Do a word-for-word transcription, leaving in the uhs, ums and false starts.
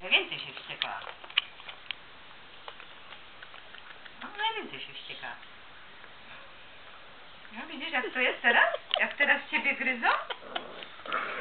Najwięcej się wścieka. No, najwięcej się wścieka. No widzisz, jak to jest teraz? Jak teraz ciebie gryzą?